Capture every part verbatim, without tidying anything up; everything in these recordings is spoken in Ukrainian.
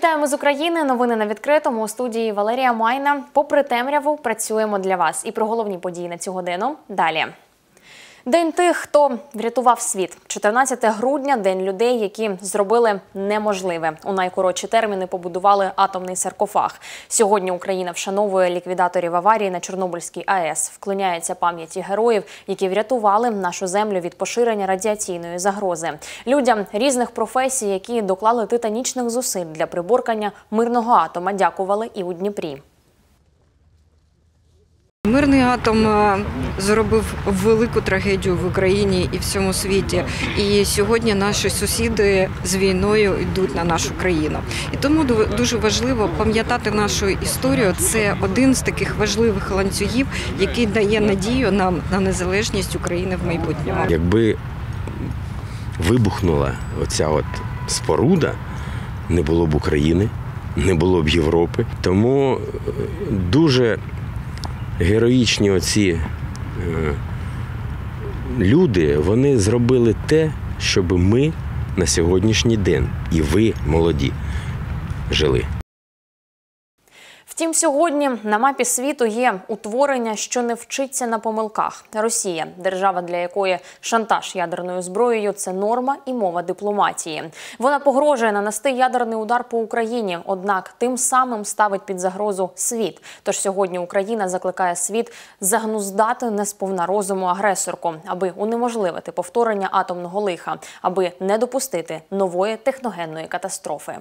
Вітаємо з України. Новини на відкритому. У студії Валерія Майна. Попри темряву, працюємо для вас. І про головні події на цю годину далі. День тих, хто врятував світ. чотирнадцяте грудня – день людей, які зробили неможливе. У найкоротші терміни побудували атомний саркофаг. Сьогодні Україна вшановує ліквідаторів аварії на Чорнобильській АЕС. Вклоняється пам'яті героїв, які врятували нашу землю від поширення радіаційної загрози. Людям різних професій, які доклали титанічних зусиль для приборкання мирного атома, дякували і у Дніпрі. Мирний атом зробив велику трагедію в Україні і всьому світі. І сьогодні наші сусіди з війною йдуть на нашу країну. І тому дуже важливо пам'ятати нашу історію. Це один з таких важливих ланцюгів, який дає надію нам на незалежність України в майбутньому. Якби вибухнула оця от споруда, не було б України, не було б Європи. Тому дуже героїчні оці е, люди, вони зробили те, щоб ми на сьогоднішній день, і ви, молоді, жили. Втім, сьогодні на мапі світу є утворення, що не вчиться на помилках. Росія – держава, для якої шантаж ядерною зброєю – це норма і мова дипломатії. Вона погрожує нанести ядерний удар по Україні, однак тим самим ставить під загрозу світ. Тож сьогодні Україна закликає світ загнуздати несповна розуму агресорку, аби унеможливити повторення атомного лиха, аби не допустити нової техногенної катастрофи.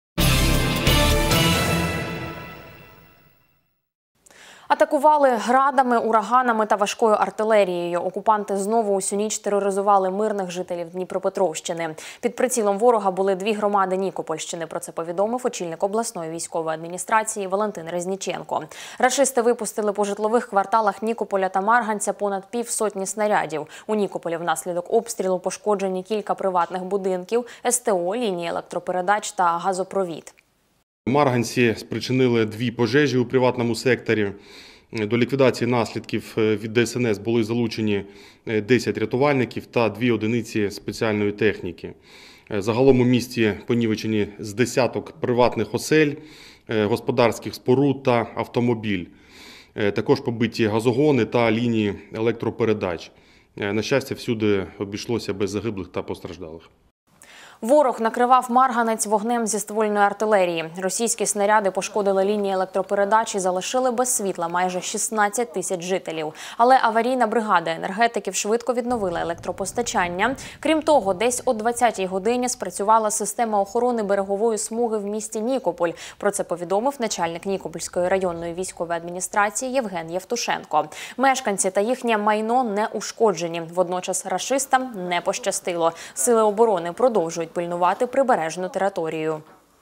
Атакували градами, ураганами та важкою артилерією. Окупанти знову усю ніч тероризували мирних жителів Дніпропетровщини. Під прицілом ворога були дві громади Нікопольщини. Про це повідомив очільник обласної військової адміністрації Валентин Резніченко. Рашисти випустили по житлових кварталах Нікополя та Марганця понад півсотні снарядів. У Нікополі внаслідок обстрілу пошкоджені кілька приватних будинків, СТО, лінії електропередач та газопровід. У Марганці спричинили дві пожежі у приватному секторі. До ліквідації наслідків від Де Ес Ен Ес були залучені десять рятувальників та дві одиниці спеціальної техніки. Загалом у місті понівечені з десяток приватних осель, господарських споруд та автомобіль. Також побиті газогони та лінії електропередач. На щастя, всюди обійшлося без загиблих та постраждалих. Ворог накривав Марганець вогнем зі ствольної артилерії. Російські снаряди пошкодили лінії електропередач і залишили без світла майже шістнадцять тисяч жителів. Але аварійна бригада енергетиків швидко відновила електропостачання. Крім того, десь о двадцятій годині спрацювала система охорони берегової смуги в місті Нікополь. Про це повідомив начальник Нікопольської районної військової адміністрації Євген Євтушенко. Мешканці та їхнє майно не ушкоджені. Водночас рашистам не пощастило. Сили оборони продовжують пильнувати прибережну територію.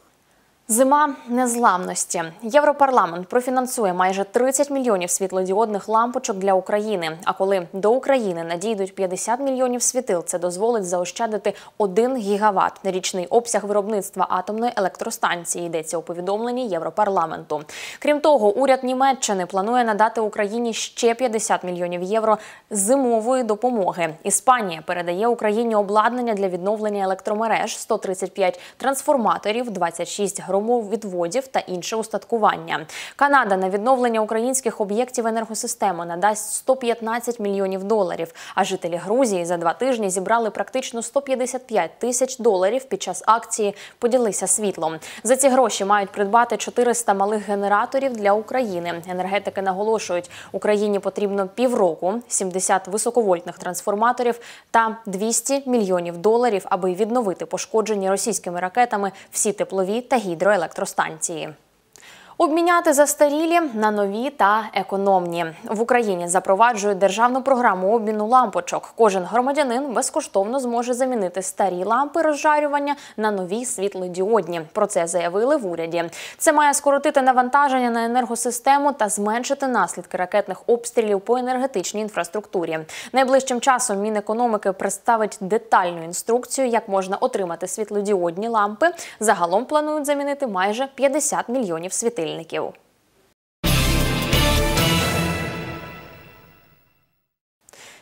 Зима незламності. Європарламент профінансує майже тридцять мільйонів світлодіодних лампочок для України. А коли до України надійдуть п'ятдесят мільйонів світил, це дозволить заощадити один гігават. Річний обсяг виробництва атомної електростанції, йдеться у повідомленні Європарламенту. Крім того, уряд Німеччини планує надати Україні ще п'ятдесят мільйонів євро зимової допомоги. Іспанія передає Україні обладнання для відновлення електромереж, сто тридцять п'ять трансформаторів, двадцять шість громадських відводів та інше устаткування. Канада на відновлення українських об'єктів енергосистеми надасть сто п'ятнадцять мільйонів доларів, а жителі Грузії за два тижні зібрали практично сто п'ятдесят п'ять тисяч доларів під час акції «Поділися світлом». За ці гроші мають придбати чотириста малих генераторів для України. Енергетики наголошують, Україні потрібно півроку, сімдесят високовольтних трансформаторів та двісті мільйонів доларів, аби відновити пошкоджені російськими ракетами всі теплові та гідроелектростанції. електростанції. Обміняти застарілі на нові та економні. В Україні запроваджують державну програму обміну лампочок. Кожен громадянин безкоштовно зможе замінити старі лампи розжарювання на нові світлодіодні. Про це заявили в уряді. Це має скоротити навантаження на енергосистему та зменшити наслідки ракетних обстрілів по енергетичній інфраструктурі. Найближчим часом Мінекономіки представить детальну інструкцію, як можна отримати світлодіодні лампи. Загалом планують замінити майже п'ятдесят мільйонів світильників.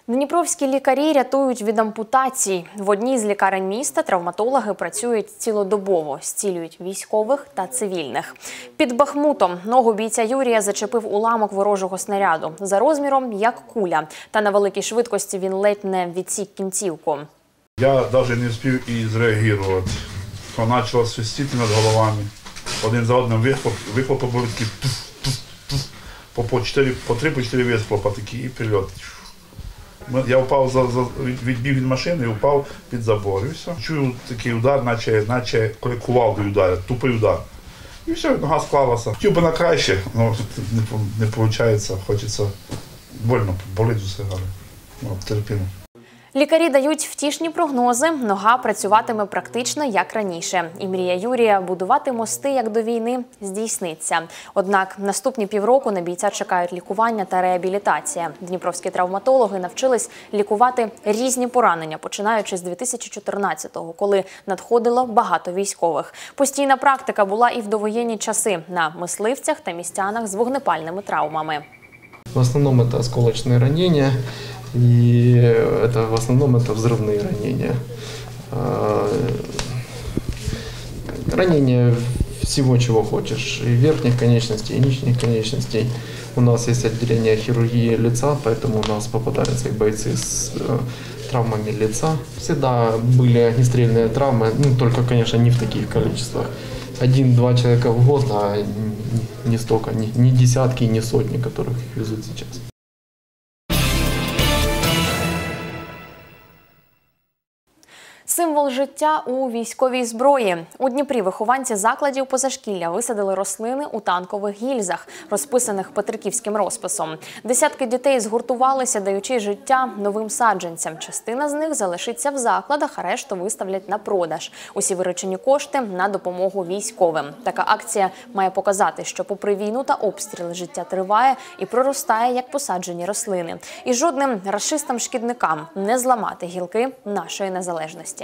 Дніпровські лікарі рятують від ампутацій. В одній з лікарень міста травматологи працюють цілодобово, зцілюють військових та цивільних. Під Бахмутом ногу бійця Юрія зачепив уламок ворожого снаряду. За розміром, як куля. Та на великій швидкості він ледь не відсік кінцівку. Я навіть не встиг і зреагувати. Почало свистіти над головами. Один за одним вихлоп, вихлопи були такі по, по, по три-чотири вихлопа такі і прильот. Я впав, за, за, відбіг від машини і впав під забор. І все. Чую такий удар, наче, наче коли кувалдою ударять, тупий удар. І все, нога склалася. Хотів би на краще, але не, не виходить, хочеться больно, болить усе, але ну, терпімо. Лікарі дають втішні прогнози, нога працюватиме практично як раніше. І мрія Юрія будувати мости, як до війни, здійсниться. Однак наступні півроку на бійця чекають лікування та реабілітація. Дніпровські травматологи навчились лікувати різні поранення, починаючи з дві тисячі чотирнадцятого, коли надходило багато військових. Постійна практика була і в довоєнні часи на мисливцях та містянах з вогнепальними травмами. В основном это осколочные ранения, и это в основном это взрывные ранения. Ранения всего, чего хочешь, и верхних конечностей, и нижних конечностей. У нас есть отделение хирургии лица, поэтому у нас попадаются и бойцы с травмами лица. Всегда были огнестрельные травмы, ну только, конечно, не в таких количествах. Один-два человека в год, а не столько, не, не десятки, не сотни, которых везут сейчас. Символ життя у військовій зброї. У Дніпрі вихованці закладів позашкілля висадили рослини у танкових гільзах, розписаних петриківським розписом. Десятки дітей згуртувалися, даючи життя новим саджанцям. Частина з них залишиться в закладах, а решту виставлять на продаж. Усі виручені кошти на допомогу військовим. Така акція має показати, що попри війну та обстріли життя триває і проростає, як посаджені рослини. І жодним рашистам-шкідникам не зламати гілки нашої незалежності.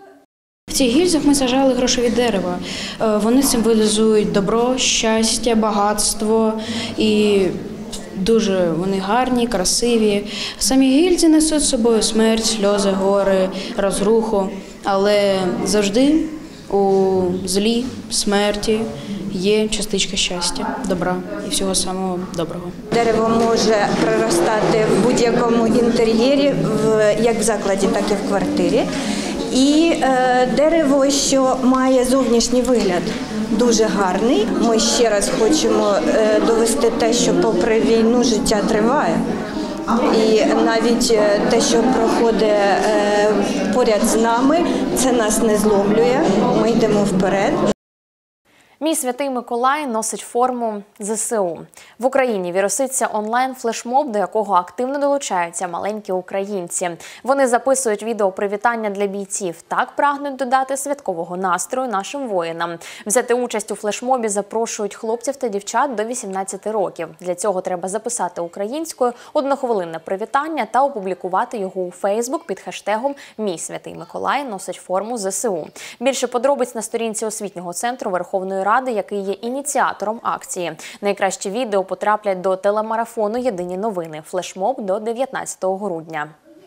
В цих гільзах ми саджали грошові дерева. Вони символізують добро, щастя, багатство і дуже вони гарні, красиві. Самі гільзи несуть з собою смерть, сльози, гори, розруху, але завжди у злі, смерті є частичка щастя, добра і всього самого доброго. Дерево може проростати в будь-якому інтер'єрі, як в закладі, так і в квартирі. І е, дерево, що має зовнішній вигляд, дуже гарний. Ми ще раз хочемо е, довести те, що попри війну життя триває. І навіть те, що проходить е, поряд з нами, це нас не зломлює, ми йдемо вперед. Мій Святий Миколай носить форму зе се у. В Україні віруситься онлайн-флешмоб, до якого активно долучаються маленькі українці. Вони записують відео привітання для бійців. Так прагнуть додати святкового настрою нашим воїнам. Взяти участь у флешмобі запрошують хлопців та дівчат до вісімнадцяти років. Для цього треба записати українською однохвилинне привітання та опублікувати його у Фейсбук під хештегом «Мій Святий Миколай носить форму зе се у». Більше подробиць на сторінці освітнього центру Верховної Ради, Ради, який є ініціатором акції. Найкращі відео потраплять до телемарафону «Єдині новини». Флешмоб до дев'ятнадцятого грудня.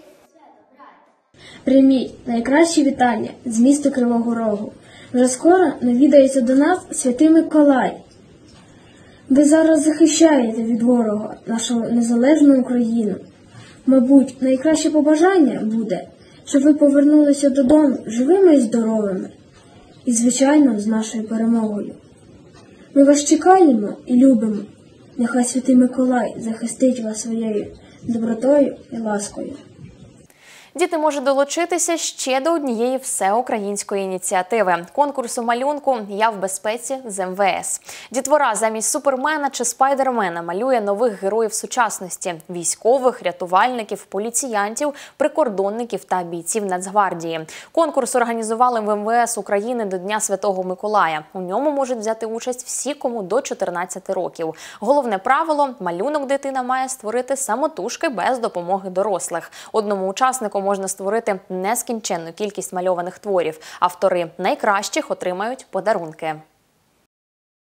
Прийміть найкращі вітання з міста Кривого Рогу. Вже скоро навідається до нас Святий Миколай. Ви зараз захищаєте від ворога нашу незалежну Україну. Мабуть, найкраще побажання буде, щоб ви повернулися додому живими і здоровими. І, звичайно, з нашою перемогою. Ми вас чекаємо і любимо. Нехай Святий Миколай захистить вас своєю добротою і ласкою. Діти можуть долучитися ще до однієї всеукраїнської ініціативи – конкурсу малюнку «Я в безпеці» з ем ве ес. Дітвора замість Супермена чи Спайдермена малює нових героїв сучасності – військових, рятувальників, поліціянтів, прикордонників та бійців Нацгвардії. Конкурс організували в ем ве ес України до Дня Святого Миколая. У ньому можуть взяти участь всі, кому до чотирнадцяти років. Головне правило – малюнок дитина має створити самотужки без допомоги дорослих. Одному учаснику можна створити нескінченну кількість мальованих творів. Автори найкращих отримають подарунки.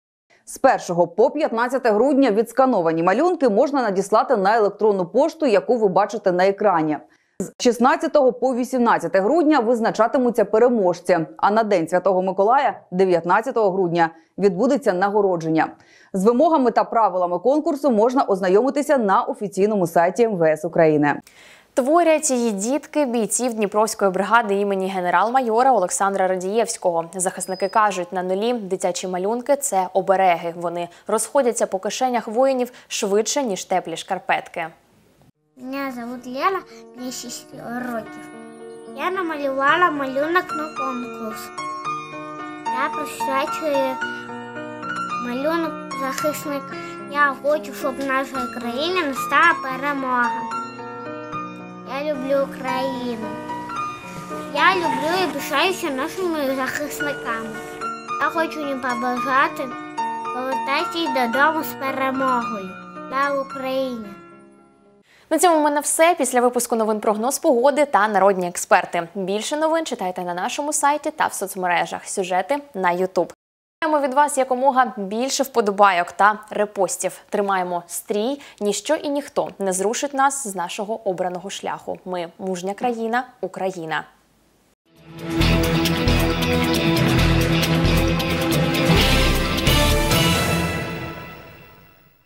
З першого по п'ятнадцяте грудня відскановані малюнки можна надіслати на електронну пошту, яку ви бачите на екрані. З шістнадцятого по вісімнадцяте грудня визначатимуться переможці, а на День Святого Миколая, дев'ятнадцятого грудня, відбудеться нагородження. З вимогами та правилами конкурсу можна ознайомитися на офіційному сайті Ем Ве Ес України. Творять її дітки бійців Дніпровської бригади імені генерал-майора Олександра Радієвського. Захисники кажуть, на нулі дитячі малюнки – це обереги. Вони розходяться по кишенях воїнів швидше, ніж теплі шкарпетки. Мене звуть Лена, мені шість років. Я намалювала малюнок на конкурс. Я присвячую малюнок захисника. Я хочу, щоб в нашій країні настала перемога. Я люблю Україну. Я люблю і пишаюся нашими захисниками. Я хочу їм побажати повертатися додому з перемогою. Слава Україні! На цьому в мене все. Після випуску новин прогноз погоди та народні експерти. Більше новин читайте на нашому сайті та в соцмережах. Сюжети на ютуб. Чекаємо від вас якомога більше вподобайок та репостів. Тримаємо стрій, ніщо і ніхто не зрушить нас з нашого обраного шляху. Ми – мужня країна, Україна.